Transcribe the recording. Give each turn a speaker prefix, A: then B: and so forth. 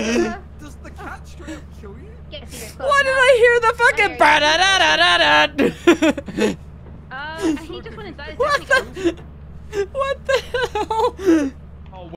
A: Does the cat straight up kill you?
B: Why did I hear the fucking ba-da-da-da-da-da?
C: He just went inside.
B: What the hell?